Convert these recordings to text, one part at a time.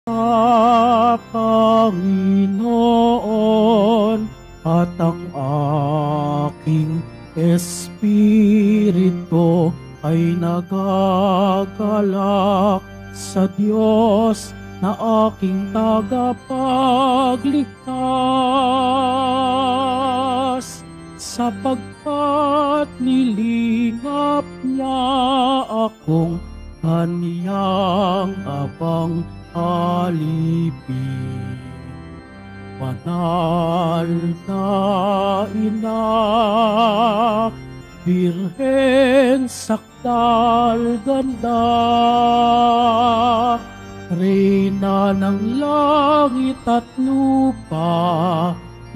Panginoon, at ang aking espiritu ay nagagalak sa Diyos na aking tagapagligtas, sapagkat nilingap niya akong kaniyang abang alipin. Banal na ina, Birhen sakdal ganda, Reyna ng langit at lupa,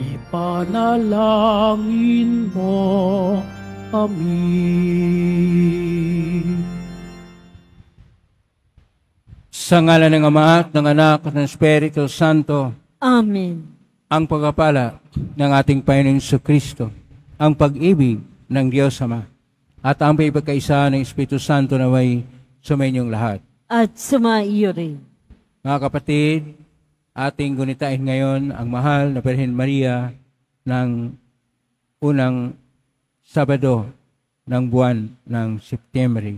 ipanalangin mo kami. Sa ngalan ng Ama at ng Anak at ng Espiritu Santo. Amen. Ang pagpapala ng ating Panginoong Jesucristo, ang pag-ibig ng Diyos Ama, at ang pagkakaisa ng Espiritu Santo naway sumainyong lahat. At sumaiyo rin. Mga kapatid, ating gunitain ngayon ang mahal na Birhen Maria ng unang Sabado ng buwan ng Setyembre.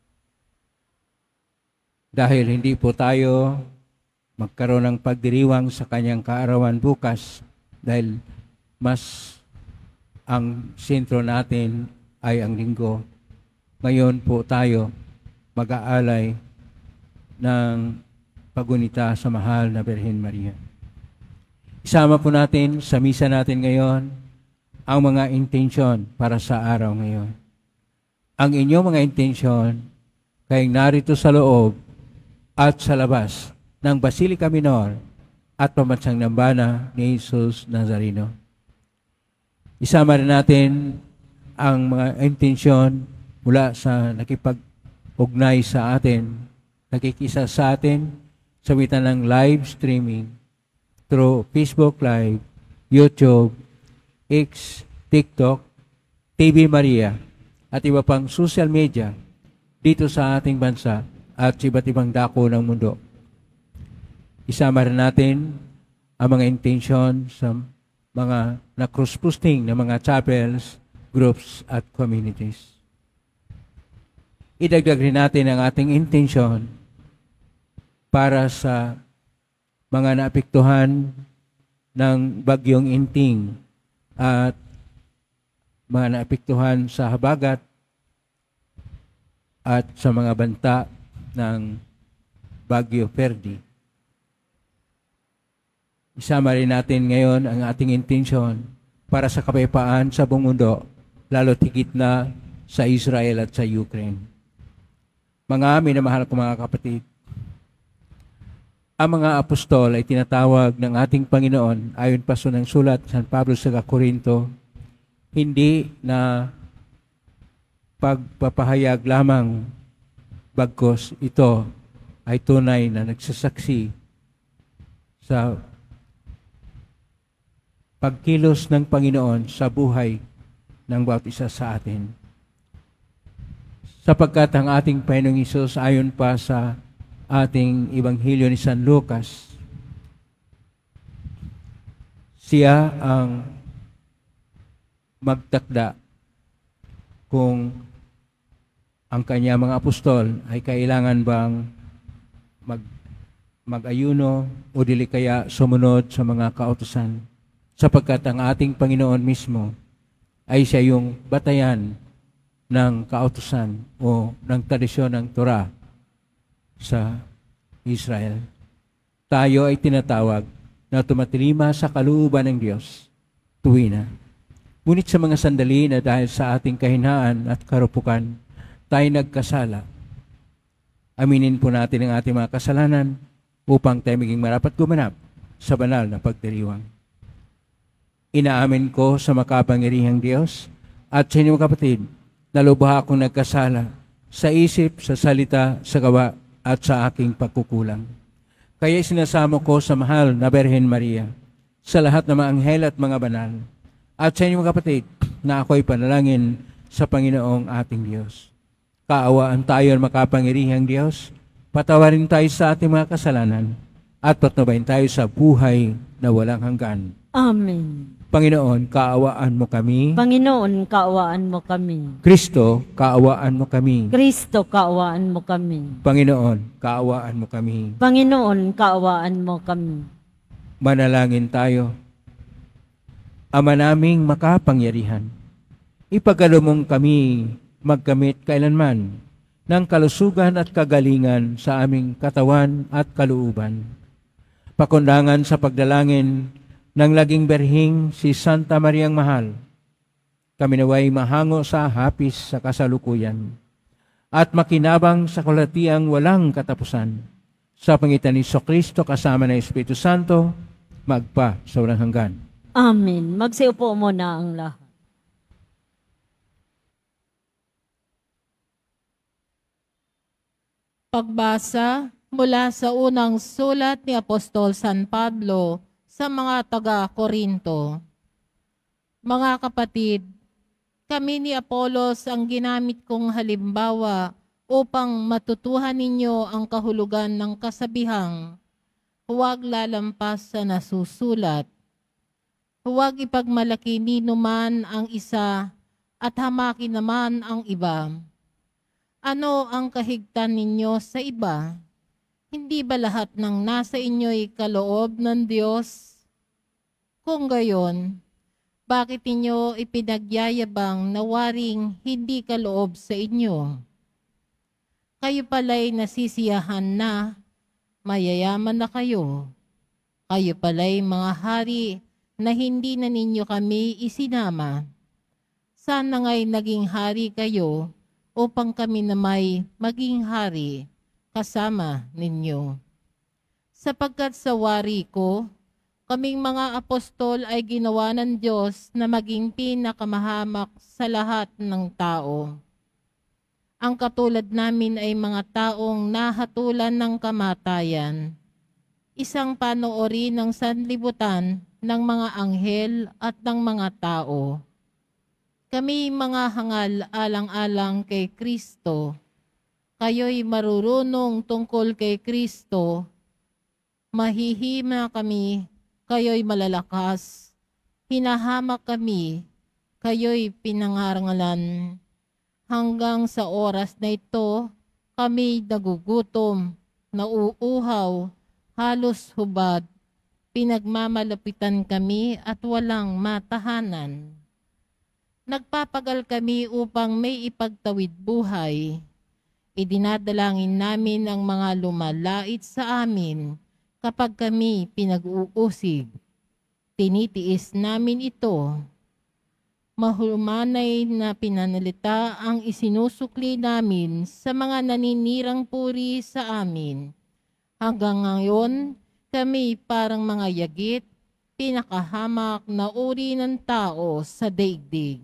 Dahil hindi po tayo magkaroon ng pagdiriwang sa kanyang kaarawan bukas, dahil mas ang sentro natin ay ang linggo. Ngayon po tayo mag-aalay ng pagunita sa mahal na Birhen Maria. Isama po natin sa misa natin ngayon ang mga intensyon para sa araw ngayon. Ang inyong mga intensyon kayong narito sa loob at sa labas ng Basilica Minor at Pamansang Nambana ni Jesus Nazareno. Isama rin natin ang mga intensyon mula sa nakipag-ugnay sa atin, nakikisa sa atin sa witan ng live streaming through Facebook Live, YouTube, X, TikTok, TV Maria, at iba pang social media dito sa ating bansa at sa iba't ibang dako ng mundo. Isama rin natin ang mga intensyon sa mga na-cross-posting na mga chapels, groups, at communities. Idagdag rin natin ang ating intensyon para sa mga naapektuhan ng bagyong Inting at mga naapektuhan sa habagat at sa mga banta ng Bagyo Ferdi. Isama rin natin ngayon ang ating intensyon para sa kapayapaan sa buong mundo, lalo higit na sa Israel at sa Ukraine. Mga minamahal ko mga kapatid, ang mga apostol ay tinatawag ng ating Panginoon ayon pa sa ng sulat San Pablo sa Korinto, hindi na pagpapahayag lamang, bagkus ito ay tunay na nagsasaksi sa pagkilos ng Panginoon sa buhay ng bawat isa sa atin. Sapagkat ang ating Panginoong Hesus ayon pa sa ating Ebanghelyo ni San Lucas, siya ang magtakda kung ang kanya mga apostol ay kailangan bang mag-ayuno o dili kaya sumunod sa mga kautusan. Sapagkat ang ating Panginoon mismo ay siya yung batayan ng kautusan o ng tradisyon ng Torah sa Israel. Tayo ay tinatawag na tumatilima sa kalooban ng Diyos tuwina. Ngunit sa mga sandali na dahil sa ating kahinaan at karupukan, tayo nagkasala. Aminin po natin ang ating mga kasalanan upang tayo maging marapat gumanap sa banal na pagdiriwang. Inaamin ko sa makapangyarihang Diyos at sa inyong kapatid na lubha akong nagkasala sa isip, sa salita, sa gawa at sa aking pagkukulang. Kaya sinasamo ko sa mahal na Birhen Maria, sa lahat ng mga anghel at mga banal, at sa inyong kapatid na ako'y panalangin sa Panginoong ating Diyos. Kaawaan tayo ng makapangyarihang Diyos, patawarin tayo sa ating mga kasalanan, at patnubayan tayo sa buhay na walang hanggan. Amen. Panginoon, kaawaan mo kami. Panginoon, kaawaan mo kami. Kristo, kaawaan mo kami. Kristo, kaawaan mo kami. Panginoon, kaawaan mo kami. Panginoon, kaawaan mo kami. Manalangin tayo. Ama naming makapangyarihan, ipagkaloob mong kami magkamit kailanman ng kalusugan at kagalingan sa aming katawan at kalooban. Pakundangan sa pagdalangin ng laging berhing si Santa Mariang Mahal, kami naway mahango sa hapis sa kasalukuyan at makinabang sa kalatiang walang katapusan. Sa pangitan ni Kristo kasama ng Espiritu Santo, magpa sa walang hanggan. Amen. Magsiupo muna ang lahat. Pagbasa mula sa unang sulat ni Apostol San Pablo sa mga taga-Korinto. Mga kapatid, kami ni Apolos ang ginamit kong halimbawa upang matutuhan ninyo ang kahulugan ng kasabihang, huwag lalampas sa nasusulat. Huwag ipagmalaki ninuman ang isa at hamakin naman ang iba. Ano ang kahigtan ninyo sa iba? Hindi ba lahat ng nasa inyo'y kaloob ng Diyos? Kung gayon, bakit inyo ipinagyayabang na waring hindi kaloob sa inyo? Kayo pala'y nasisiyahan na, mayayaman na kayo. Kayo pala'y mga hari na hindi na ninyo kami isinama. Sana nga'y naging hari kayo upang kami na may maging hari kasama ninyo. Sapagkat sa wari ko, kaming mga apostol ay ginawa ng Diyos na maging pinakamahamak sa lahat ng tao. Ang katulad namin ay mga taong nahatulan ng kamatayan, isang panoorin ng sanlibutan ng mga anghel at ng mga tao. Kami mga hangal alang-alang kay Kristo. Kayo'y marurunong tungkol kay Kristo. Mahihima kami, kayo'y malalakas. Hinahamak kami, kayo'y pinangarangalan. Hanggang sa oras na ito, kami nagugutom, nauuhaw, halos hubad. Pinagmamalapitan kami at walang matahanan. Nagpapagal kami upang may ipagtawid buhay. Idinadalangin namin ang mga lumalait sa amin kapag kami pinag-uusig. Tinitiis namin ito. Mahumanay na pinanalita ang isinusukli namin sa mga naninirang puri sa amin. Hanggang ngayon, kami parang mga yagit, pinakahamak na uri ng tao sa daigdig.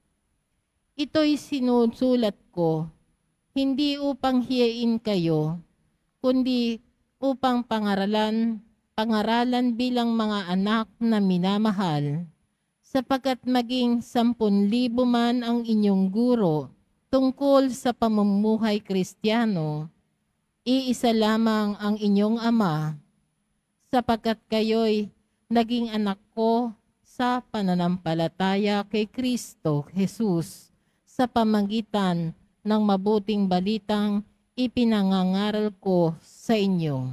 Ito'y sinusulat ko, hindi upang hiyain kayo, kundi upang pangaralan bilang mga anak na minamahal, sapagkat maging 10,000 man ang inyong guro tungkol sa pamumuhay Kristiyano, iisa lamang ang inyong Ama, sapagkat kayo'y naging anak ko sa pananampalataya kay Kristo Jesus sa pamagitan ng mabuting balitang ipinangangaral ko sa inyo.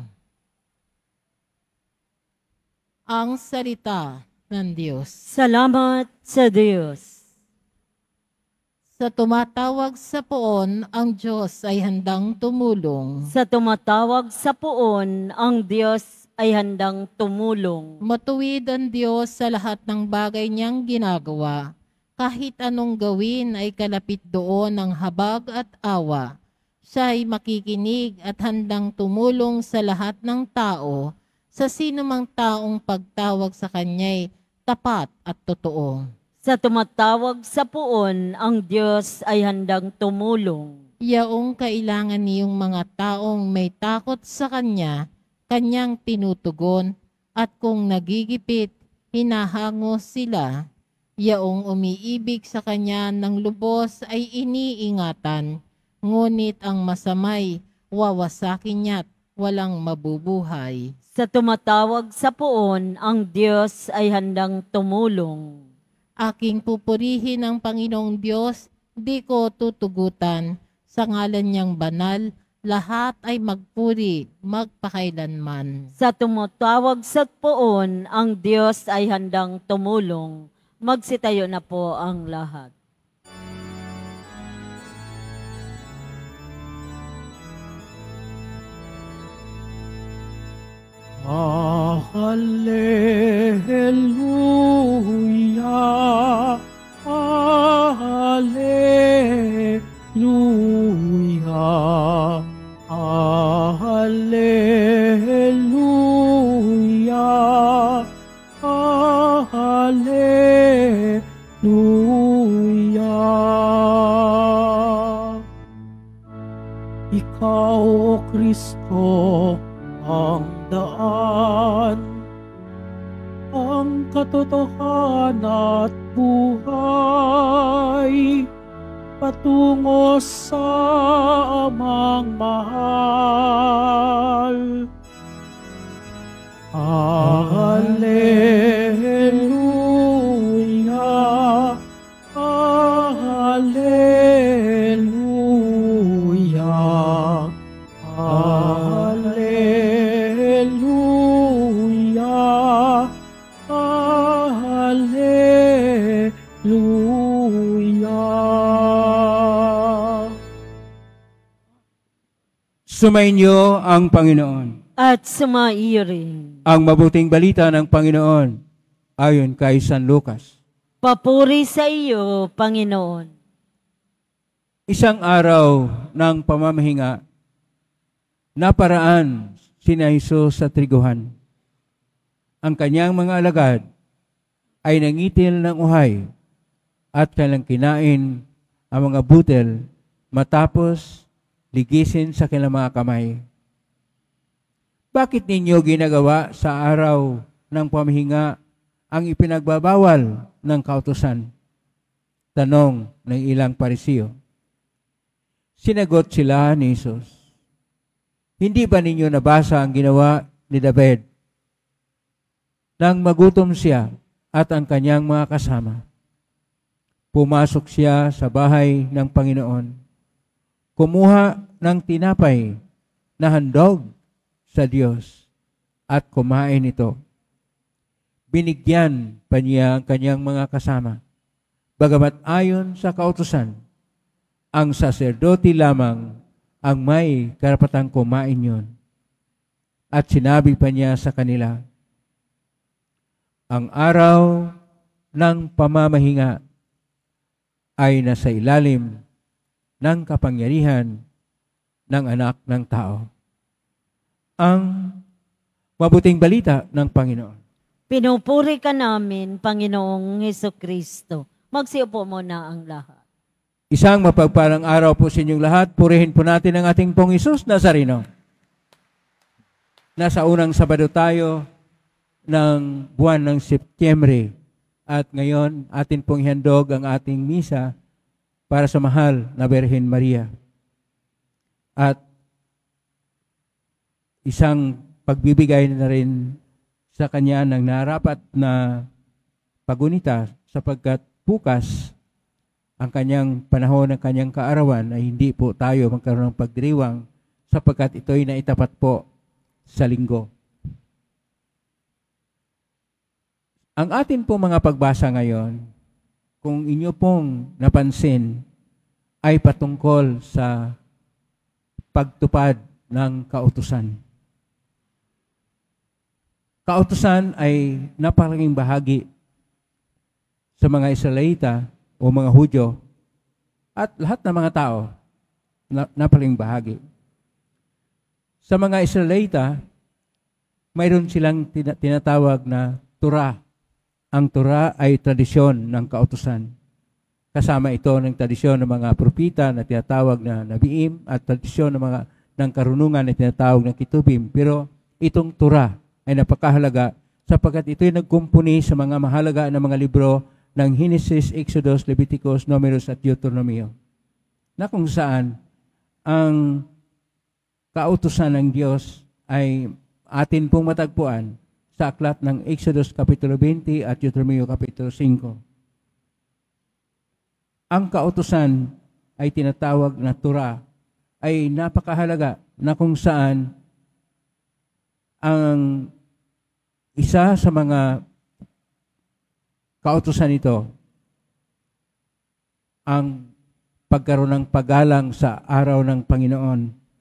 Ang salita ng Diyos. Salamat sa Diyos. Sa tumatawag sa poon, ang Diyos ay handang tumulong. Sa tumatawag sa poon, ang Diyos ay handang tumulong. Matuwid ang Diyos sa lahat ng bagay niyang ginagawa. Kahit anong gawin ay kalapit doon ang habag at awa. Siya ay makikinig at handang tumulong sa lahat ng tao. Sa sino mang taong pagtawag sa kanya'y tapat at totoo. Sa tumatawag sa poon, ang Diyos ay handang tumulong. Yaong kailangan niyong mga taong may takot sa Kanya, Kanyang tinutugon, at kung nagigipit, hinahango sila. Yaong umiibig sa Kanya ng lubos ay iniingatan, ngunit ang masamay, wawasakin niya't walang mabubuhay. Sa tumatawag sa poon, ang Diyos ay handang tumulong. Aking pupurihin ang Panginoong Diyos, di ko tutugutan. Sa ngalan niyang banal, lahat ay magpuri, magpakailanman. Sa tumatawag sa poon, ang Diyos ay handang tumulong. Magsitayo na po ang lahat. Hallelujah, Hallelujah, Hallelujah, Hallelujah. Ikaw, O Kristo, ang daan, ang katotohanan at buhay, patungo sa Amang mahal. Hallelujah, Hallelujah, Hallelujah, Hallelujah. Sumainyo ang Panginoon. At sumaiyo rin. Ang mabuting balita ng Panginoon ayon kay San Lucas. Papuri sa iyo, Panginoon. Isang araw ng pamamahinga, naparaan si Jesus sa triguhan. Ang kanyang mga alagad ay nangitil ng uhay at kanilang kinain ang mga butil matapos ligisin sa kanilang mga kamay. Bakit ninyo ginagawa sa araw ng pamahinga ang ipinagbabawal ng kautusan? Tanong ng ilang Parisiyo. Sinagot sila ni Jesus, hindi ba ninyo nabasa ang ginawa ni David nang magutom siya at ang kanyang mga kasama? Pumasok siya sa bahay ng Panginoon, kumuha ng tinapay na handog sa Diyos at kumain ito. Binigyan pa niya ang kanyang mga kasama. Bagamat ayon sa kautusan, ang saserdote lamang ang may karapatang kumain yon. At sinabi pa niya sa kanila, ang araw ng pamamahinga ay nasa ilalim ng kapangyarihan ng Anak ng Tao. Ang mabuting balita ng Panginoon. Pinupuri ka namin, Panginoong Hesukristo. Magsiupo muna ang lahat. Isang mapagpalang araw po sa inyong lahat. Purihin po natin ang ating pong Hesus Nazareno. Nasa unang Sabado tayo ng buwan ng Setyembre. At ngayon, atin pong ihandog ang ating misa para sa mahal na Birhen Maria. At isang pagbibigay na rin sa kanya ng narapat na pagunita sapagkat bukas ang kanyang panahon ng kanyang kaarawan ay hindi po tayo magkaroon ng pagdiriwang sapagkat ito'y naitapat po sa linggo. Ang atin po mga pagbasa ngayon, kung inyo pong napansin, ay patungkol sa pagtupad ng kautusan. Kautusan ay napakalaking bahagi sa mga Israelita o mga Hudyo at lahat ng mga tao, napakalaking bahagi. Sa mga Israelita, mayroon silang tinatawag na Torah. Ang Torah ay tradisyon ng kautusan. Kasama ito ng tradisyon ng mga propita na tinatawag na Nabiim at tradisyon ng karunungan na tinatawag na Kitubim. Pero itong Torah ay napakahalaga sapagkat ito'y nagkumpuni sa mga mahalaga na mga libro ng Genesis, Exodus, Leviticus, Numeros at Deuteronomio, na kung saan ang kautusan ng Diyos ay atin pong matagpuan sa aklat ng Exodus Kapitulo 20 at Deuteronomio Kapitulo 5. Ang kautusan ay tinatawag na Torah, ay napakahalaga na kung saan ang isa sa mga kautusan ito ang pagkaroon ng paggalang sa araw ng Panginoon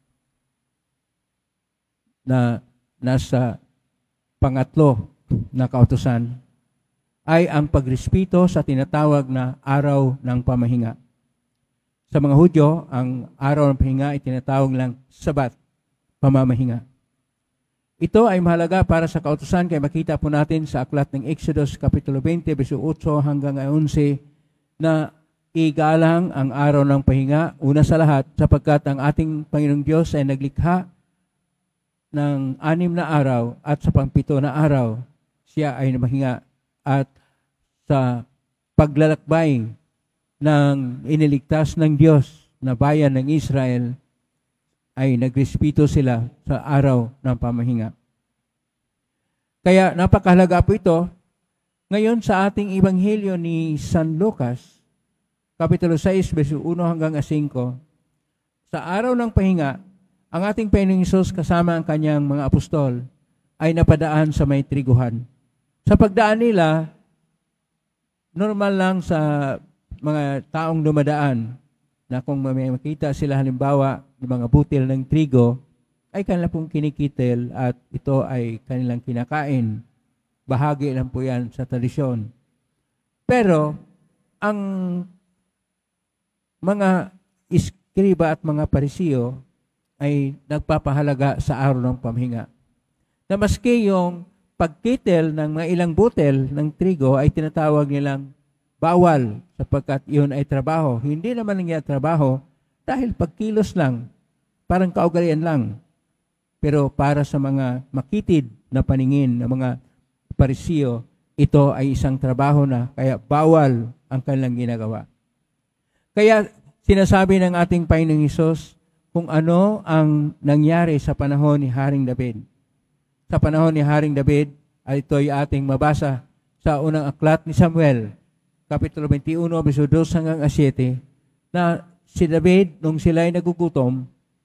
na nasa pangatlo na kautusan ay ang pagrespeto sa tinatawag na araw ng pamahinga. Sa mga Hudyo, ang araw ng pamahinga ay tinatawag lang Sabat, pamamahinga. Ito ay mahalaga para sa kautusan kaya makita po natin sa aklat ng Exodus Kapitulo 20, verso 8 hanggang 11 na igalang ang araw ng pahinga, una sa lahat, sapagkat ang ating Panginoong Diyos ay naglikha ng 6 na araw at sa pang-7 na araw, siya ay namahinga at sa paglalakbay ng iniligtas ng Diyos na bayan ng Israel, ay nagrespeto sila sa araw ng pamahinga. Kaya napakahalaga po ito. Ngayon sa ating Ebanghelyo ni San Lucas, Kapitulo 6, verso 1 hanggang 5, sa araw ng pahinga, ang ating Panginoong Hesus kasama ang kanyang mga apostol ay napadaan sa may triguhan. Sa pagdaan nila, normal lang sa mga taong dumadaan na kung may makita sila halimbawa ng mga butil ng trigo, ay kanila pong kinikitil at ito ay kanilang kinakain. Bahagi lang po yan sa tradisyon. Pero, ang mga iskriba at mga parisiyo ay nagpapahalaga sa araw ng pamahinga. Na maski yung pagkitil ng mga ilang butil ng trigo ay tinatawag nilang bawal sapagkat iyon ay trabaho. Hindi naman nga trabaho dahil pagkilos lang, parang kaugalian lang. Pero para sa mga makitid na paningin ng mga parisiyo, ito ay isang trabaho na kaya bawal ang kanilang ginagawa. Kaya sinasabi ng ating Panginoong Hesus kung ano ang nangyari sa panahon ni Haring David. Sa panahon ni Haring David, ay ito ay ating mabasa sa unang aklat ni Samuel, Kapitulo 21, verso 2 hanggang 7, na si David, nung sila ay nagugutom,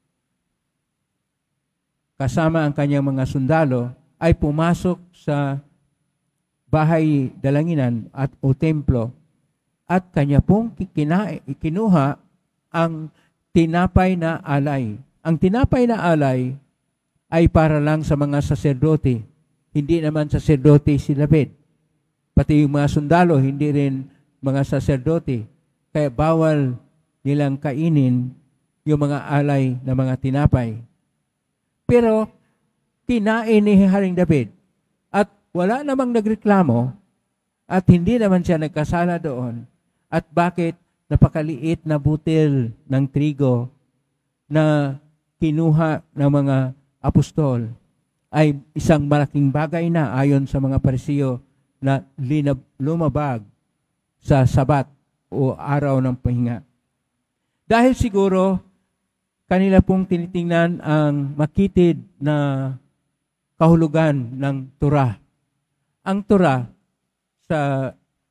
kasama ang kanyang mga sundalo, ay pumasok sa bahay dalanginan at o templo at kanya pong kinuha ang tinapay na alay. Ang tinapay na alay ay para lang sa mga saserdote. Hindi naman saserdote si David. Pati yung mga sundalo, hindi rin mga saserdote. Kaya bawal nilang kainin yung mga alay na mga tinapay. Pero kinain ni Haring David at wala namang nagreklamo at hindi naman siya nagkasala doon. At bakit napakaliit na butil ng trigo na kinuha ng mga apostol ay isang malaking bagay na ayon sa mga parisiyo na lumabag sa Sabat o araw ng pahinga. Dahil siguro kanila pong tinitingnan ang makitid na kahulugan ng Torah. Ang Torah sa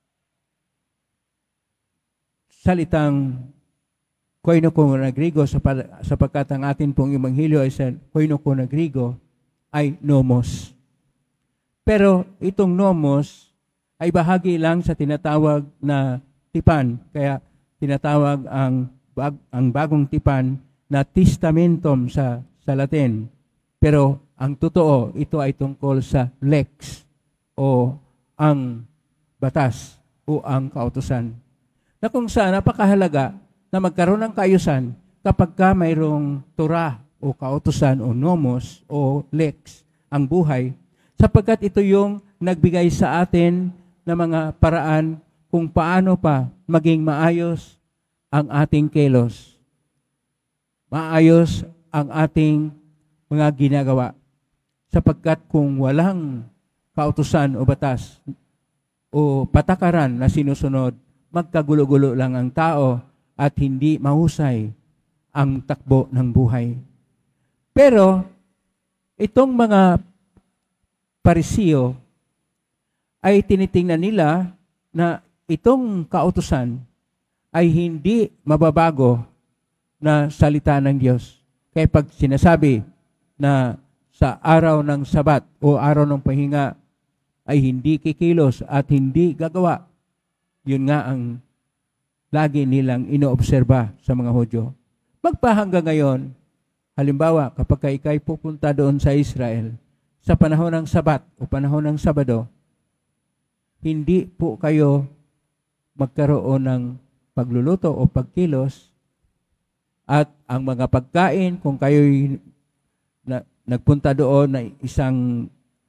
salitang Koinoko na Grigo, sapagkat ang atin pong Ebanghelyo ay sa Koinoko na Grigo, ay nomos. Pero itong nomos ay bahagi lang sa tinatawag na tipan. Kaya tinatawag ang bagong tipan na testamentum sa Latin. Pero ang totoo, ito ay tungkol sa lex o ang batas o ang kautusan. Na kung saan napakahalaga na magkaroon ng kaayusan kapag ka mayroong Torah o kautusan o nomos o lex ang buhay, sapagkat ito yung nagbigay sa atin ng mga paraan kung paano pa maging maayos ang ating kilos. Maayos ang ating mga ginagawa. Sapagkat kung walang kautusan o batas o patakaran na sinusunod, magkagulo-gulo lang ang tao at hindi mahusay ang takbo ng buhay. Pero, Itong mga Parisiyo ay tinitingnan nila na itong kautusan ay hindi mababago na salita ng Diyos. Kaya pag sinasabi na sa araw ng Sabat o araw ng pahinga ay hindi kikilos at hindi gagawa, yun nga ang lagi nilang inoobserba sa mga Hudyo. Magpahanggang ngayon, halimbawa kapag ikay pupunta doon sa Israel, sa panahon ng Sabat o panahon ng Sabado, hindi po kayo magkaroon ng pagluluto o pagkilos at ang mga pagkain, kung kayo'y nagpunta doon na isang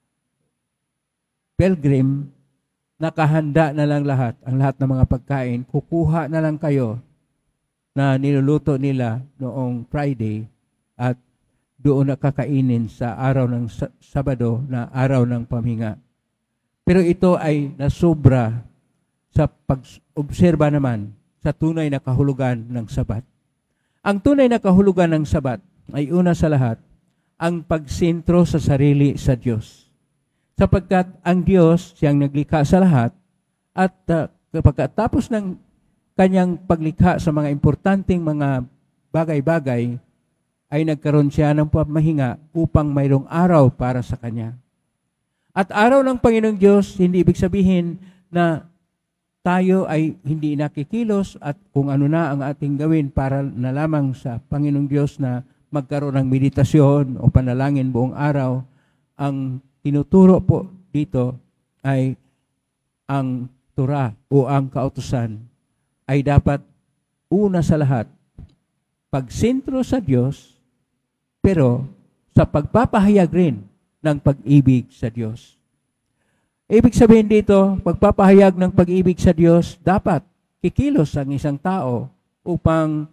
pilgrim, nakahanda na lang lahat, ang lahat ng mga pagkain, kukuha na lang kayo na niluluto nila noong Friday at doon nakakainin sa araw ng Sabado na araw ng pamhinga. Pero ito ay nasobra sa pag-obserba naman sa tunay na kahulugan ng Sabat. Ang tunay na kahulugan ng Sabat ay una sa lahat, ang pagsentro sa sarili sa Diyos. Sapagkat ang Diyos, siyang naglikha sa lahat, at pagkatapos ng kanyang paglikha sa mga importanteng mga bagay-bagay, ay nagkaroon siya ng pamahinga upang mayroong araw para sa kanya. At araw ng Panginoong Diyos, hindi ibig sabihin na tayo ay hindi nakikilos at kung ano na ang ating gawin para na lamang sa Panginoong Diyos na magkaroon ng meditasyon o panalangin buong araw. Ang tinuturo po dito ay ang Torah o ang kautusan ay dapat una sa lahat pagsentro sa Diyos pero sa pagpapahayag rin ng pag-ibig sa Diyos. Ibig sabihin dito, pagpapahayag ng pag-ibig sa Diyos, dapat kikilos ang isang tao upang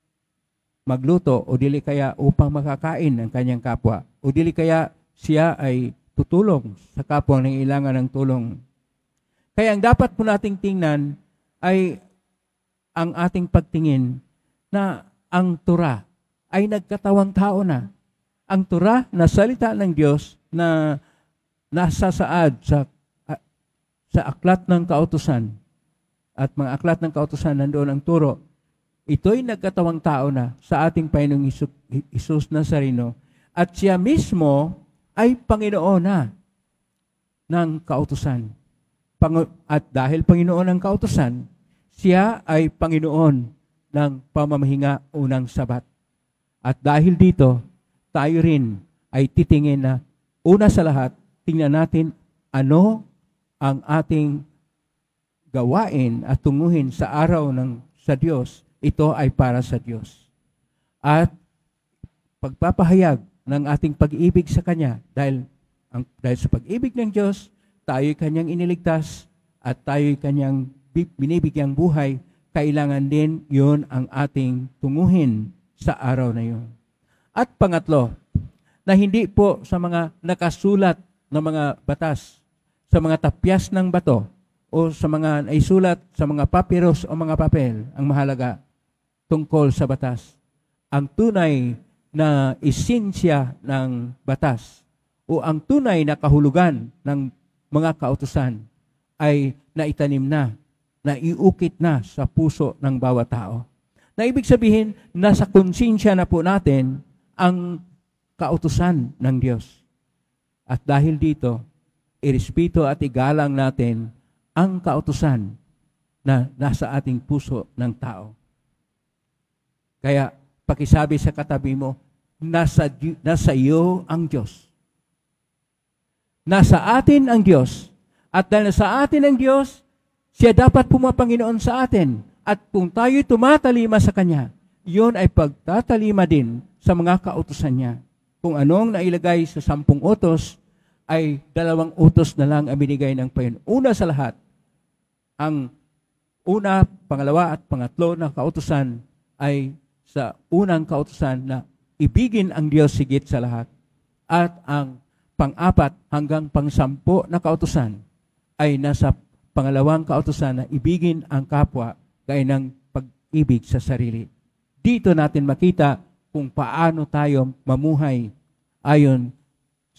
magluto o dili kaya upang makakain ng kanyang kapwa o dili kaya siya ay tutulong sa kapwa ng ilangan ng tulong. Kaya ang dapat po nating tingnan ay ang ating pagtingin na ang Torah ay nagkatawang tao na. Ang Torah na salita ng Diyos na nasasaad sa aklat ng kautusan at mga aklat ng kautusan nandoon ang turo. Ito'y nagkatawang tao na sa ating Panginoong Hesus Nazareno at siya mismo ay Panginoon na ng kautusan. At dahil Panginoon ng kautusan, siya ay Panginoon ng pamamahinga unang Sabat. At dahil dito, tayo rin ay titingin na una sa lahat, tingnan natin ano ang ating gawain at tunguhin sa araw sa Diyos. Ito ay para sa Diyos. At pagpapahayag ng ating pag-ibig sa Kanya dahil sa pag-ibig ng Diyos, tayo'y Kanyang iniligtas at tayo'y Kanyang binibigyang buhay, kailangan din yun ang ating tunguhin sa araw na yun. At pangatlo, na hindi po sa mga nakasulat na mga batas, sa mga tapyas ng bato, o sa mga naisulat sa mga papyrus o mga papel, ang mahalaga tungkol sa batas. Ang tunay na esensya ng batas o ang tunay na kahulugan ng mga kautusan ay naitanim na, naiukit na sa puso ng bawat tao. Na ibig sabihin, nasa konsensya na po natin ang kautusan ng Diyos. At dahil dito, irespeto at igalang natin ang kautusan na nasa ating puso ng tao. Kaya, pakisabi sa katabi mo, nasa iyo ang Diyos. Nasa atin ang Diyos. At dahil nasa atin ang Diyos, siya dapat pumapanginoon sa atin. At kung tayo'y tumatalima sa Kanya, yun ay pagtatalima din sa mga kautusan niya. Kung anong nailagay sa 10 utos, ay 2 utos na lang ang binigay ng Panginoon. Una sa lahat, ang una, pangalawa at pangatlo na kautusan ay sa unang kautusan na ibigin ang Diyos higit sa lahat. At ang pang-4 hanggang pang-10 na kautusan ay nasa pangalawang kautusan na ibigin ang kapwa gaya ng pag-ibig sa sarili. Dito natin makita kung paano tayo mamuhay ayon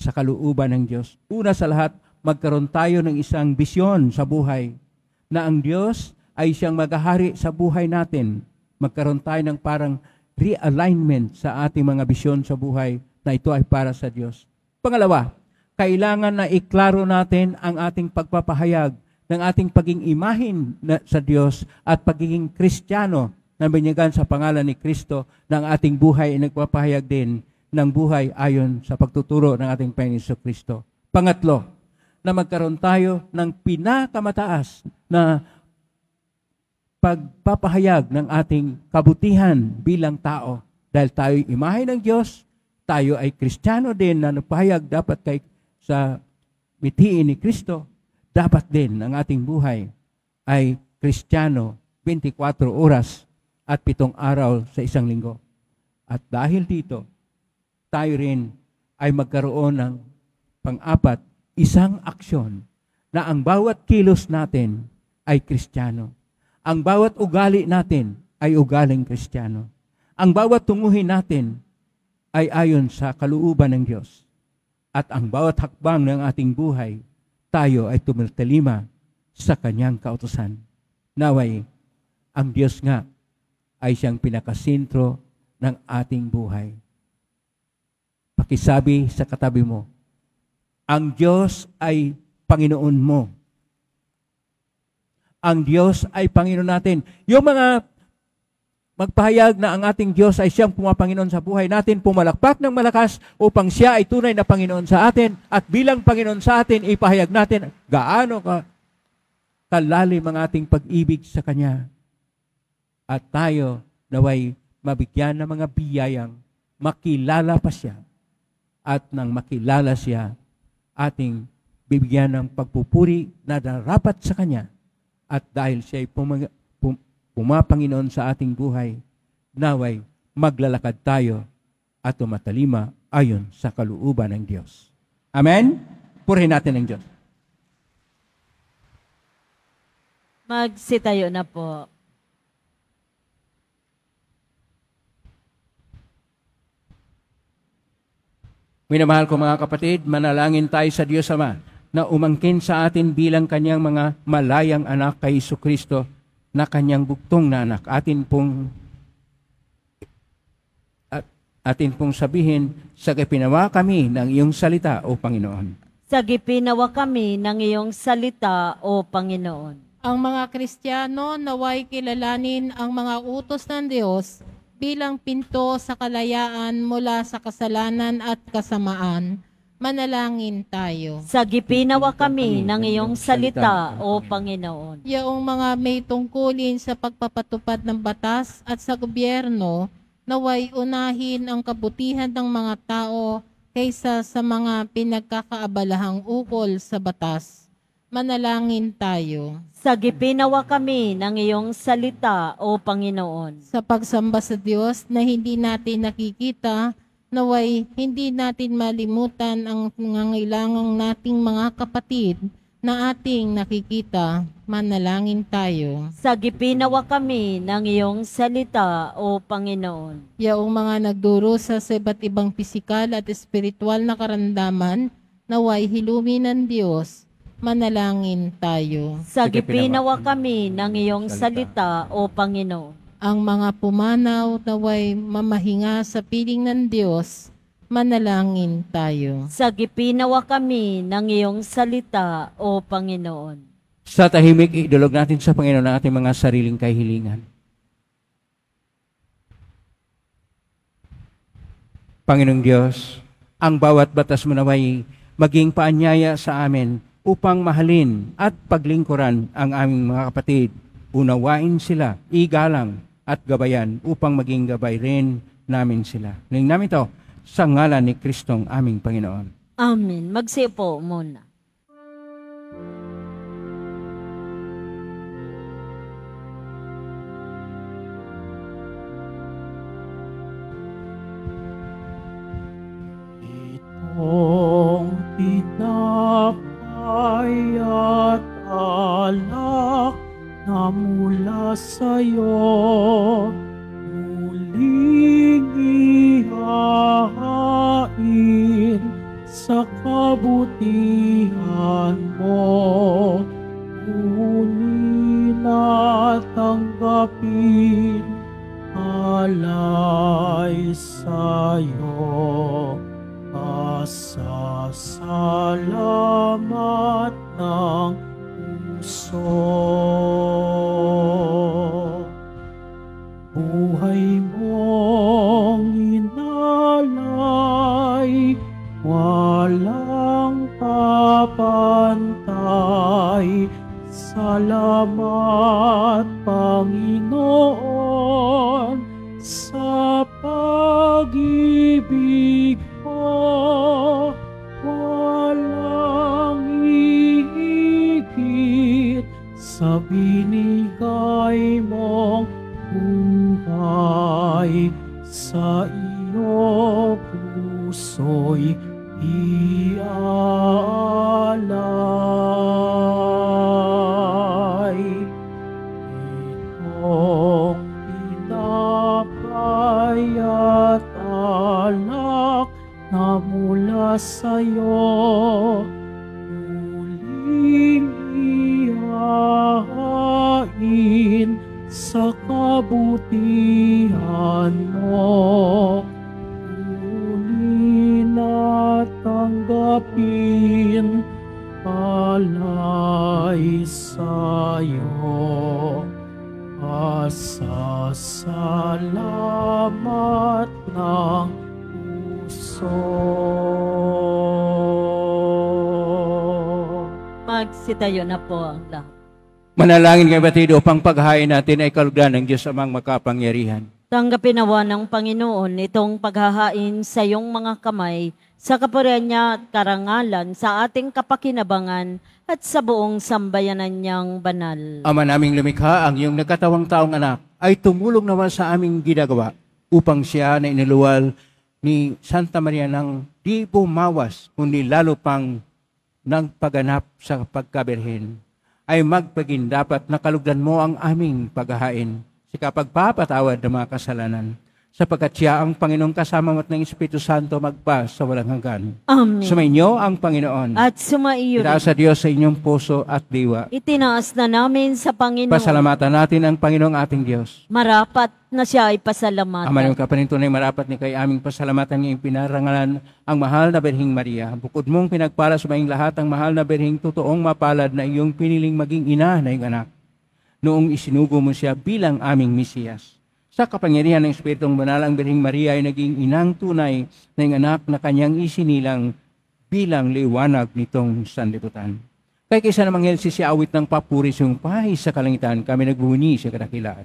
sa kalooban ng Diyos. Una sa lahat, magkaroon tayo ng isang bisyon sa buhay na ang Diyos ay siyang maghahari sa buhay natin. Magkaroon tayo ng parang realignment sa ating mga bisyon sa buhay na ito ay para sa Diyos. Pangalawa, kailangan na iklaro natin ang ating pagpapahayag ng ating pagiging imahin sa Diyos at pagiging Kristiyano na binyagan sa pangalan ni Kristo ng ating buhay ay nagpapahayag din ng buhay ayon sa pagtuturo ng ating Panginoon Kristo. Pangatlo, na magkaroon tayo ng pinakamataas na pagpapahayag ng ating kabutihan bilang tao. Dahil tayo imahe ng Diyos, tayo ay Kristiyano din na nagpahayag dapat sa mithiin ni Kristo. Dapat din ang ating buhay ay Kristiyano 24 oras at 7 araw sa isang linggo. At dahil dito, tayo rin ay magkaroon ng pang-apat, isang aksyon na ang bawat kilos natin ay Kristiyano. Ang bawat ugali natin ay ugaling Kristiyano. Ang bawat tunguhin natin ay ayon sa kalooban ng Diyos. At ang bawat hakbang ng ating buhay, tayo ay tumitalima sa Kanyang kautusan. Naway, ang Diyos nga ay siyang pinakasentro ng ating buhay. Pakisabi sa katabi mo, ang Diyos ay Panginoon mo. Ang Diyos ay Panginoon natin. Yung mga magpahayag na ang ating Diyos ay siyang pumapanginoon sa buhay natin, pumalakpak ng malakas upang siya ay tunay na Panginoon sa atin at bilang Panginoon sa atin, ipahayag natin gaano kalalim ang ating pag-ibig sa Kanya. At tayo naway mabigyan ng mga biyayang makilala pa siya. At nang makilala siya, ating bibigyan ng pagpupuri na darapat sa Kanya. At dahil siya ay pumapanginoon sa ating buhay, naway maglalakad tayo at tumatalima ayon sa kalooban ng Diyos. Amen? Purihin natin ang Diyos. Magsitayo na po. Minamahal ko mga kapatid, manalangin tayo sa Diyos Ama na umangkin sa atin bilang Kanyang mga malayang anak kay Jesucristo na Kanyang buktong na anak. Atin pong sabihin, sagipinawa kami ng iyong salita, O Panginoon. Sagipinawa kami ng iyong salita, O Panginoon. Ang mga Kristiyano naway kilalanin ang mga utos ng Diyos bilang pinto sa kalayaan mula sa kasalanan at kasamaan. Manalangin tayo. Sagipinawa kami ng iyong salita, O Panginoon. Yaong mga may tungkulin sa pagpapatupad ng batas at sa gobyerno, naway unahin ang kabutihan ng mga tao kaysa sa mga pinagkakaabalahang ukol sa batas. Manalangin tayo. Sagipinawa kami ng iyong salita, O Panginoon. Sa pagsamba sa Diyos na hindi natin nakikita, naway hindi natin malimutan ang nangangailangang nating mga kapatid na ating nakikita. Manalangin tayo. Sagipinawa kami ng iyong salita, O Panginoon. Yaong mga nagdurusa sa iba't ibang pisikal at espiritual na karamdaman, naway hilumin ng Diyos. Manalangin tayo. Sagipinawa kami ng iyong salita, O Panginoon. Ang mga pumanaw naway mamahinga sa piling ng Diyos, manalangin tayo. Sagipinawa kami ng iyong salita, O Panginoon. Sa tahimik, idulog natin sa Panginoon ang ating mga sariling kahilingan. Panginoong Diyos, ang bawat batas mo naway maging paanyaya sa amin upang mahalin at paglingkuran ang aming mga kapatid. Unawain sila, igalang at gabayan upang maging gabay rin namin sila. Ning namin ito sa ngalan ni Kristong aming Panginoon. Amen. Magsipo muna. Itong tinapay at alak na mula sa'yo, muling ihahain sa salamat ng puso. Buhay mong inalay, walang kapantay. Salamat, Panginoon, sa pag-ibig mo. Walang hihigit sa binigay mong buhay. Sa iyo puso'y iaalay. Itong tinapay at alak na mula sa'yo, muling ihahain sa kabutihan mo. Muli na tanggapin pala'y sa'yo. Pasasalamat ng puso. Magsitayo na po ang lahat. Manalangin kayo batid upang paghahain natin ay kalugdan ng Diyos amang makapangyarihan. Tanggapin nawa ng Panginoon itong paghahain sa iyong mga kamay, sa kapurihan niya at karangalan, sa ating kapakinabangan at sa buong sambayanan niyang banal. Ama naming lumikha, ang iyong nagkatawang taong anak ay tumulong naman sa aming ginagawa upang siya na iniluwal ni Santa Maria ng di bumawas, kundi lalo pang nagpaganap sa pagkabirhen, ay magpagindapat na kalugdan mo ang aming paghahain sa kapagpapatawad ng mga kasalanan, sapagkat siya ang Panginoong kasama mo't ng Espiritu Santo magpa sa walang hanggan. Amen. Sumainyo ang Panginoon. At sumaiyo Itaas sa Diyos sa inyong puso at diwa. itinaas na namin sa Panginoon. Pasalamatan natin ang Panginoong ating Diyos. Marapat na siya ay pasalamatan. Ama ng kapanintunay, marapat ni kay aming pasalamatan ngayong pinarangalan ang mahal na Birheng Maria. Bukod mong pinagpala sa maing lahat ang mahal na Birheng, totoong mapalad na iyong piniling maging ina na iyong anak. Noong isinugo mo siya bilang aming Mesiyas. Sa kapangyarihan ng Espiritong Banal, ang Birheng Maria ay naging inang tunay na iyong anak na kanyang isinilang bilang liwanag nitong sanlibutan. Kaya kaysa namang helsi si awit ng papuri siyong pahay sa kalangitan, kami nagbuni sa kadakilaan.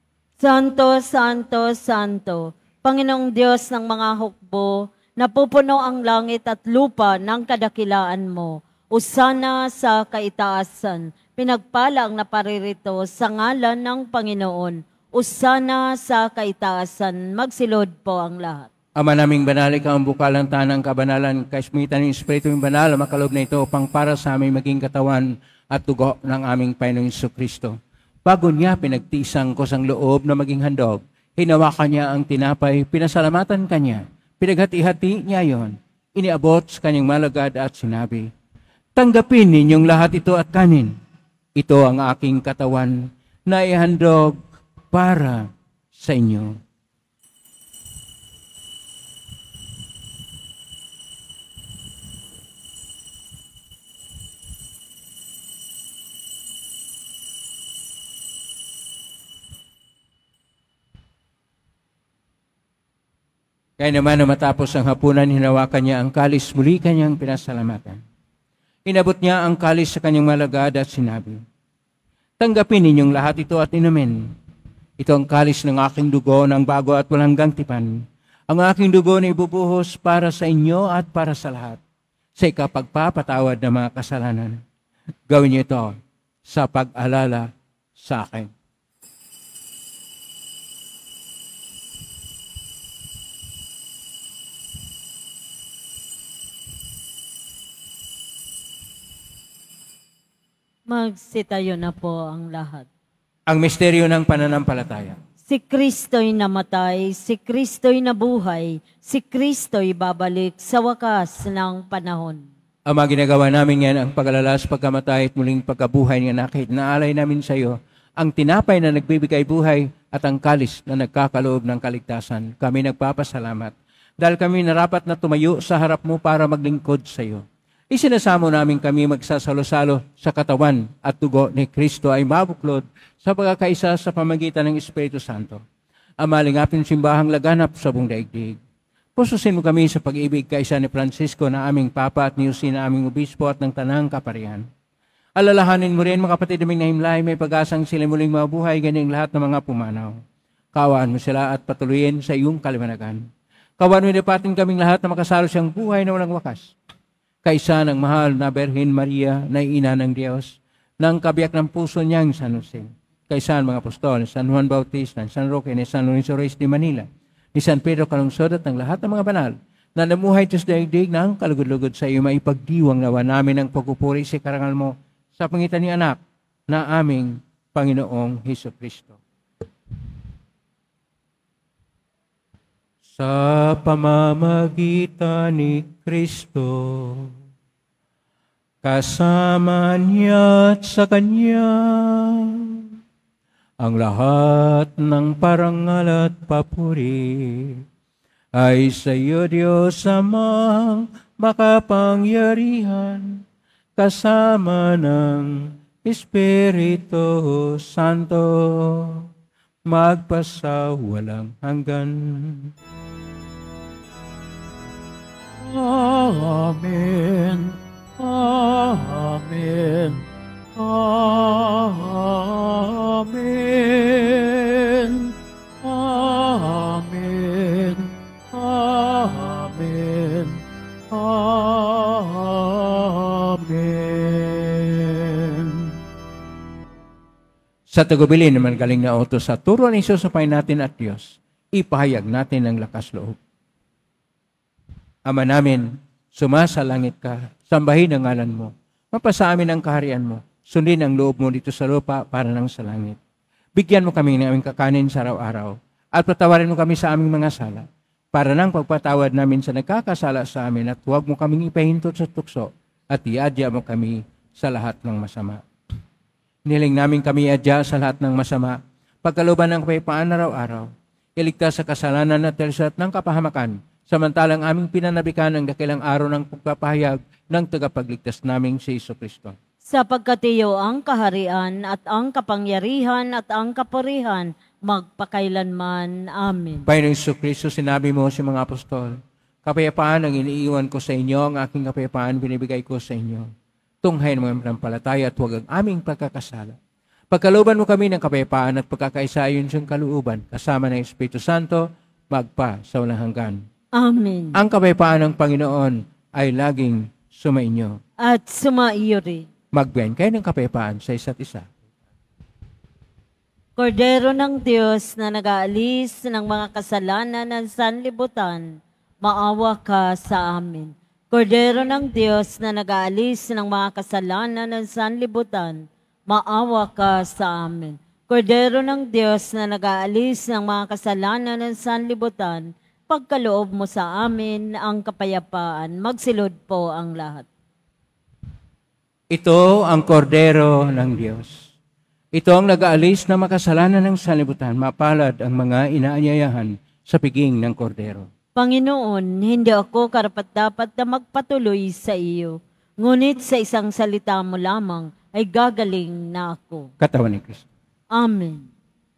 Santo, Santo, Santo, Panginoong Diyos ng mga hukbo, napupuno ang langit at lupa ng kadakilaan mo. Usana sa kaitaasan, pinagpala ang naparirito sa ngalan ng Panginoon. Usana sa kaitaasan, magsilod po ang lahat. Ama naming banal, ikaw ang bukalang tanang kabanalan, kaismitan ng Espiritu yung banal, makalob na ito upang para sa aming maging katawan at dugo ng aming Panginoong Jesucristo. Bago niya pinagtisang ko sang loob na maging handog, hinawakan niya ang tinapay, pinasalamatan kanya, pinaghati-hati niya yon, iniabot sa kanyang malagad at sinabi, tanggapin ninyong lahat ito at kanin. Ito ang aking katawan na ihandog para sa inyo. Kaya naman na matapos ang hapunan, hinawakan niya ang kalis, muli kanyang pinasalamatan. Inabot niya ang kalis sa kanyang malagad at sinabi, tanggapin ninyong lahat ito at inumin. Ito ang kalis ng aking dugo ng bago at walang gangtipan. Ang aking dugo na ibubuhos para sa inyo at para sa lahat, sa ikapagpapatawad ng mga kasalanan. Gawin niyo ito sa pag-alala sa akin. Magsitayo na po ang lahat. Ang misteryo ng pananampalataya. Si Kristo'y namatay, si Kristo'y nabuhay, si Kristo'y babalik sa wakas ng panahon. Ama, ginagawa namin yan ang pag-alalas, pagkamatay at muling pagkabuhay ng anak. Naalay namin sa iyo ang tinapay na nagbibigay buhay at ang kalis na nagkakaloob ng kaligtasan. Kami nagpapasalamat dahil kami narapat na tumayo sa harap mo para maglingkod sa iyo. Isinasamo namin kami magsasalo-salo sa katawan at dugo ni Kristo ay mabuklod sa pagkakaisa sa pamagitan ng Espiritu Santo. Ang malingapin simbahang laganap sa buong daigdig. Pususin mo kami sa pag-ibig kaisa ni Francisco na aming Papa at ni Jose na aming Obispo at ng Tanang Kaparihan. Alalahanin mo rin mga kapatid naming nahimlay, may pag-asang sila muling mabuhay ganing lahat ng mga pumanaw. Kaawaan mo sila at patuloyin sa iyong kaliwanagan. Kaawaan mo dapatin kaming lahat na makasalo siyang buhay na walang wakas. Kaisa ng mahal na Berhen Maria na ina ng Diyos, ng kabiyak ng puso niyang San Jose. Kaisa ng mga apostol, San Juan Bautista, San Roque, ni San Lorenzo Reyes de Manila, ni San Pedro Calungsod at ng lahat ng mga banal na namuhay sa daigdig ng kalugod-lugod sa iyo, maipagdiwang nawa namin ang pagpupuri sa karangal mo sa pangitan ni anak na aming Panginoong Hesus Kristo. Sa pamamagitan ni Kristo, kasama niya at sa Kanya, ang lahat ng parangal at papuri ay sa iyo, Diyos Amang makapangyarihan, kasama ng Espiritu Santo, magpasawalang hanggan. Amen. Amen. Amen. Amen. Amen. Amen. Sa tagubilin naman galing na utos sa turo ni Isus sa Panginoon natin at Diyos, ipahayag natin ang lakas loob. Ama namin, sumasalangit ka, sambahin ang ngalan mo, mapasa amin ang kaharian mo, sundin ang loob mo dito sa lupa para nang sa langit. Bigyan mo kami ng aming kakanin sa araw-araw, at patawarin mo kami sa aming mga sala, para nang pagpatawad namin sa nagkakasala sa amin, at huwag mo kaming ipahintot sa tukso, at iadya mo kami sa lahat ng masama. Niling namin kami iadya sa lahat ng masama, pagkaluban ng kapayapaan araw-araw, iligtas sa kasalanan at tersat ng kapahamakan, samantalang aming pinanabikan ang dakilang araw ng pagpapahayag ng tagapagligtas naming si Hesus Kristo. Sapagkat iyo ang kaharian at ang kapangyarihan at ang kapurihan magpakailanman. Amen. Panginoong Hesus Kristo, sinabi mo sa mga apostol, kapayapaan ang iniiwan ko sa inyo, ang aking kapayapaan binibigay ko sa inyo. Tunghayin mo ang palataya at huwag ang aming pagkakasala. Pagkalooban mo kami ng kapayapaan at pagkakaisa ayon sa kalooban, kasama ng Espiritu Santo, magpa sa walang hanggan. Amen. Ang kapayapaan ng Panginoon ay laging sumainyo. At sumaiyo rin. Magbiyahin kayo ng kapayapaan sa isa't isa. Kordero ng Diyos na nag-aalis ng mga kasalanan ng sanlibutan, maawa ka sa amin. Kordero ng Diyos na nag-aalis ng mga kasalanan ng sanlibutan, maawa ka sa amin. Kordero ng Diyos na nag-aalis ng mga kasalanan ng sanlibutan, pagkaloob mo sa amin ang kapayapaan. Magsilod po ang lahat. Ito ang kordero ng Diyos. Ito ang nag-aalis na makasalanan ng sanlibutan. Mapalad ang mga inaanyayahan sa piging ng kordero. Panginoon, hindi ako karapat-dapat na magpatuloy sa iyo. Ngunit sa isang salita mo lamang ay gagaling na ako. Katawan ni Kristo. Amen.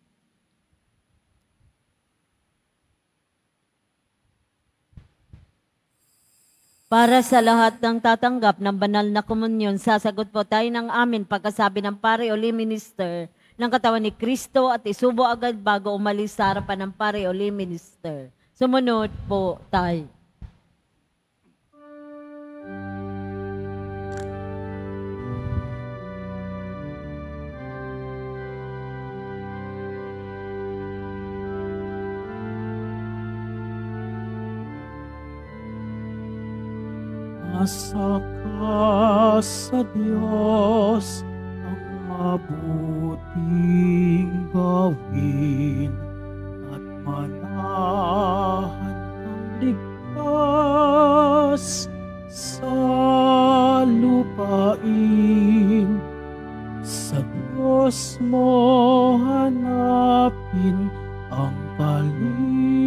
Para sa lahat ng tatanggap ng banal na komunyon, sasagot po tayo ng amin pagkasabi ng pare o lay minister ng katawan ni Kristo at isubo agad bago umalis sa harapan ng pare o lay minister. Sumunod po tayo. Asa ka sa Diyos ang mabuting gawin at manahan ng ligtas sa lupain. Sa Diyos mo hanapin ang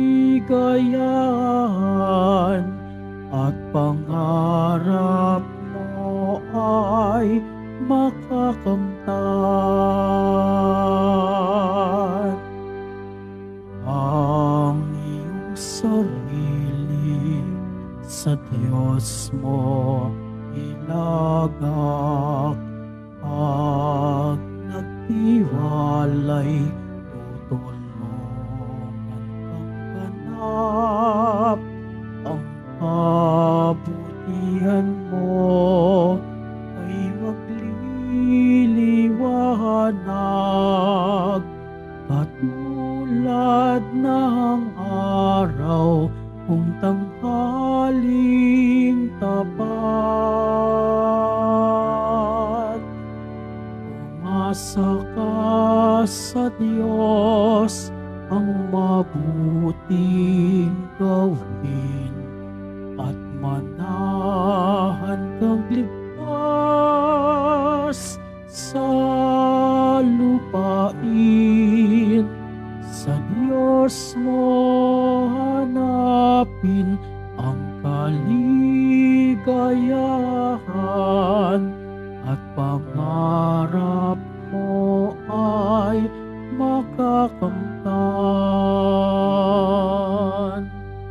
kaligayahan at pangarap ay makakamtan. Ang iyong sarili sa Diyos mo ilagak, pag nagtiwalay tutulungan kang ganap. Ang kabutihan mo ay magliliwanag, katulad ng araw kung tanghaling tapat. Umasa ka sa Diyos, ang mabuting gawin, at manahan kang ligtas sa lupain. Sa Diyos mo hanapin ang kaligayahan, at pangarap mo ay makakamtan.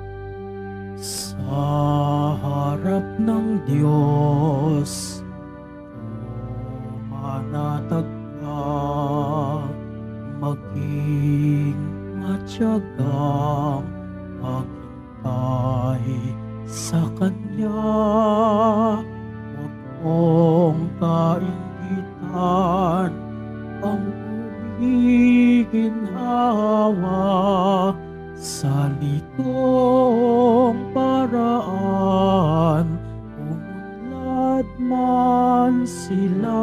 Sa harap ng Diyos manatag ka, maging matyagang maghintay sa Kanya. Huwag mong kaingitan ang umiginhawa, sa litong paraan umunlad man sila.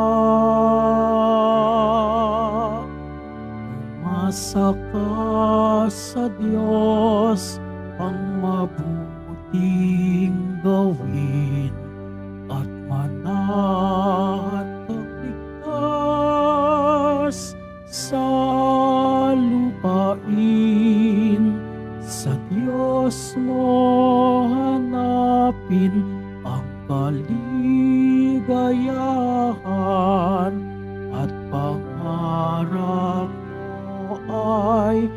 Umasa ka sa Diyos, ang mabuting gawin, at manahan kang ligtas sa lupain. Sa Diyos mo hanapin ang kaligayahan, at pangarap mo ay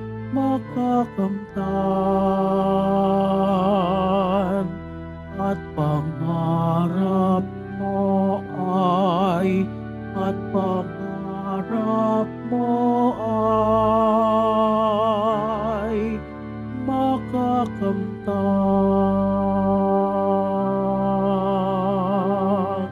makakamtan. At pangarap mo ay, at pangarap mo ay makakamtan.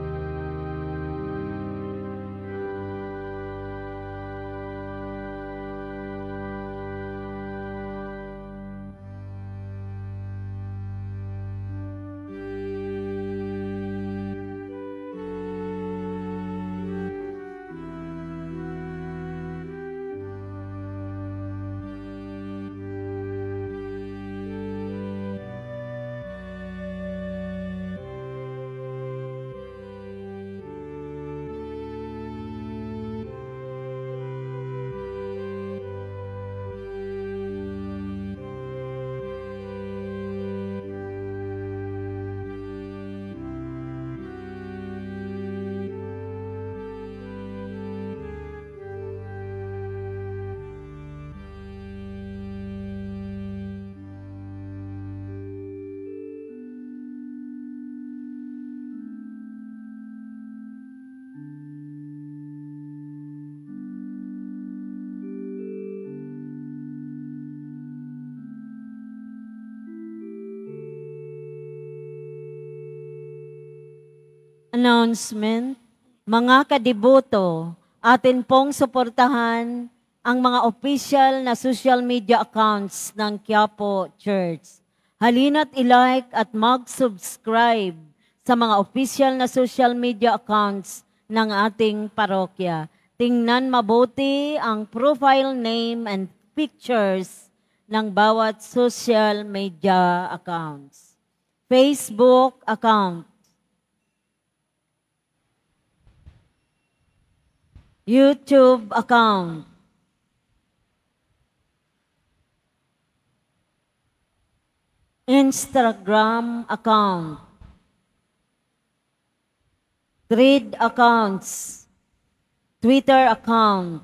Announcement. Mga kadiboto, atin pong suportahan ang mga official na social media accounts ng Quiapo Church. Halina't i-like at mag-subscribe sa mga official na social media accounts ng ating parokya. Tingnan mabuti ang profile name and pictures ng bawat social media accounts. Facebook account, YouTube account, Instagram account, Thread accounts, Twitter account,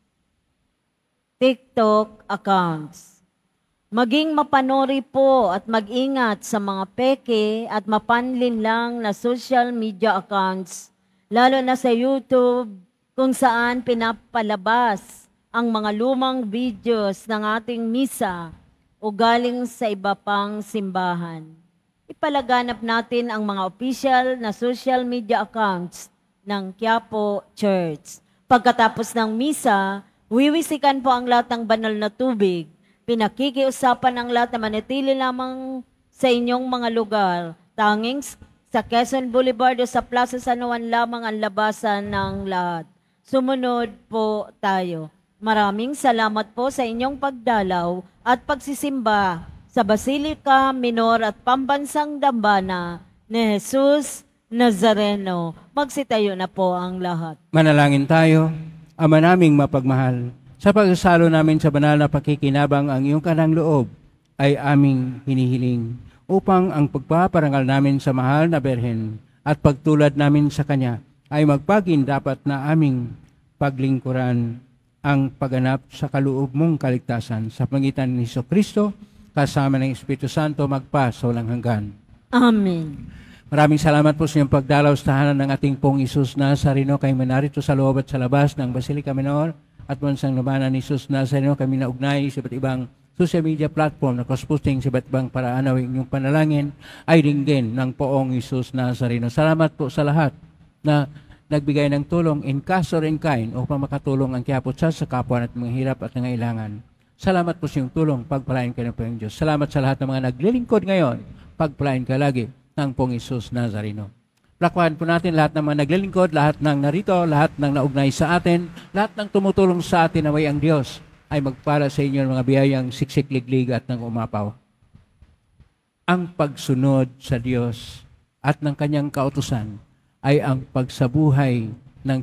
TikTok accounts. Maging mapanuri po at mag-ingat sa mga peke at mapanlinlang na social media accounts, lalo na sa YouTube, kung saan pinapalabas ang mga lumang videos ng ating misa o galing sa iba pang simbahan. Ipalaganap natin ang mga official na social media accounts ng Quiapo Church. Pagkatapos ng misa, wiwisikan po ang lahat ng banal na tubig. Pinakikiusapan ang lahat na manatili lamang sa inyong mga lugar. Tanging sa Quezon Boulevard o sa Plaza San Juan lamang ang labasan ng lahat. Sumunod po tayo. Maraming salamat po sa inyong pagdalaw at pagsisimba sa Basilica Minor at Pambansang Dambana ni Jesus Nazareno. Magsitayo na po ang lahat. Manalangin tayo. Ama naming mapagmahal, sa pagsasalo namin sa banal na pakikinabang ang iyong kanang loob ay aming hinihiling upang ang pagpaparangal namin sa mahal na Berhen at pagtulad namin sa Kanya ay magpaging dapat na aming paglingkuran ang pagganap sa kaloob mong kaligtasan sa pangitan ni Jesucristo kasama ng Espiritu Santo magpa sa walang hanggan. Amen. Maraming salamat po sa iyong pagdalaw sa tahanan ng ating pong Jesus Nazareno. Kami manarito sa loob at sa labas ng Basilica Minor at Bansang Labanan ni Jesus Nazareno. Kami naugnay sa iba't ibang social media platform na cross-posting sa iba't ibang paraan na inyong panalangin ay ringgin ng poong Jesus Nazareno. Salamat po sa lahat na nagbigay ng tulong in cash or in kind upang makatulong ang Quiapo Church sa kapwa at mga hirap at nangailangan. Salamat po sa iyong tulong. Pagpalain ka ng Panginoon Diyos. Salamat sa lahat ng mga naglilingkod ngayon. Pagpalain ka lagi ng Pong Jesus Nazareno. Lakwahan po natin lahat ng mga naglilingkod, lahat ng narito, lahat ng naugnay sa atin, lahat ng tumutulong sa atin na may ang Diyos ay magpala sa inyo ng mga biyayang siksik-liglig at ng umapaw. Ang pagsunod sa Diyos at ng Kanyang kautusan ay ang pagsabuhay ng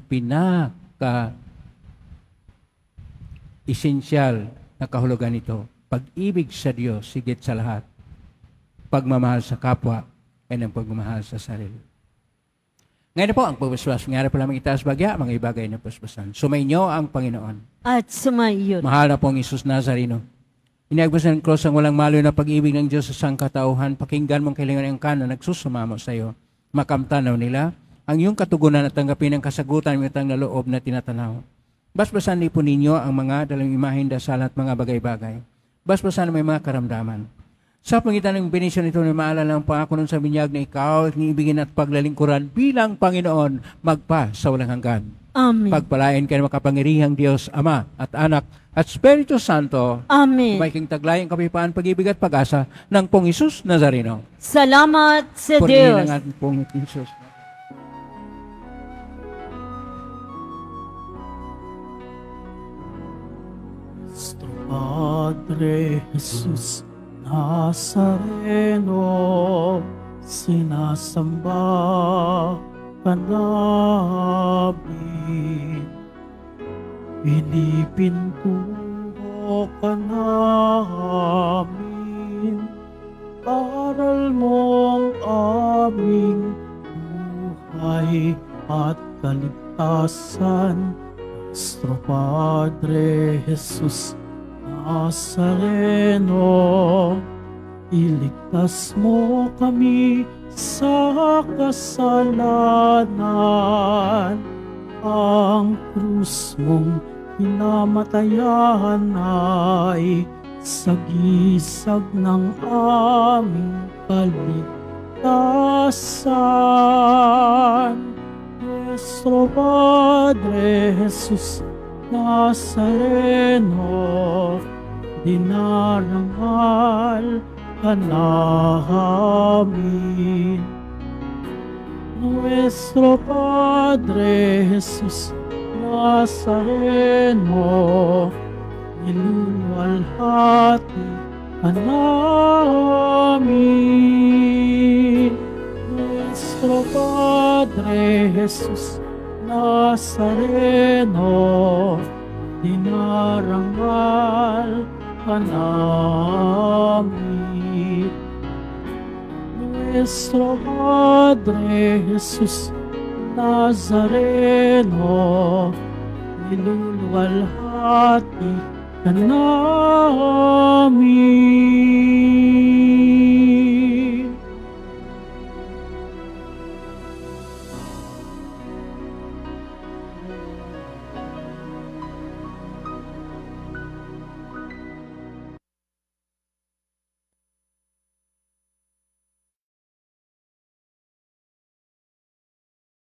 pinaka-esensyal na kahulugan nito. Pag-ibig sa Diyos, higit sa lahat. Pagmamahal sa kapwa ay ng pagmamahal sa sarili. Ngayon po, ang pagbasbas. Ngayari po lamang itaas bagya, mga ibagay na pasbasan. Sumainyo ang Panginoon. At sumayon. Mahal na pong Jesus Nazareno. Inagbasan ng cross ang walang malo na pag-ibig ng Diyos sa sangkatauhan. Pakinggan mong kailangan ng kanan nagsusumamo sa iyo. Makamtanaw nila ang iyong katugunan at tanggapin ang kasagutan ng itang na loob na tinatanaw. Basbasan din po ninyo ang mga dalang imahin, dasal at mga bagay-bagay. Basbasan may mga karamdaman. Sa pangitan ng benisyon ito na maalala ang pangako nun sa binyag na ikaw at niibigin at paglalingkuran bilang Panginoon magpa sa walang hanggan. Amen. Pagpalain ka ng makapangirihang Diyos, Ama at Anak at Espiritu Santo. Amen. Kumayking taglayang kapayapaan, pag-ibig at pag-asa ng Pong Jesus Nazareno. Salamat sa Purihin Diyos. ang ating Pong Jesus. Nuestro Padre Jesus Nazareno, sinasamba ka namin. Pinipintuho ka namin. Aral mong aming buhay at kaligtasan. Nuestro Padre Jesus Nazareno, iligtas mo kami sa kasalanan. Ang krus mong pinamatayan ay sagisag ng aming kaligtasan. Nuestro Padre Jesus Nazareno, dinarangal ka namin. Nuestro Padre Jesus Nazareno, niluluwalhati ka namin. Nuestro Padre Jesus Nazareno, dinarangal ka namin. Nuestro Padre Jesus Nazareno, niluluwalhati ka namin.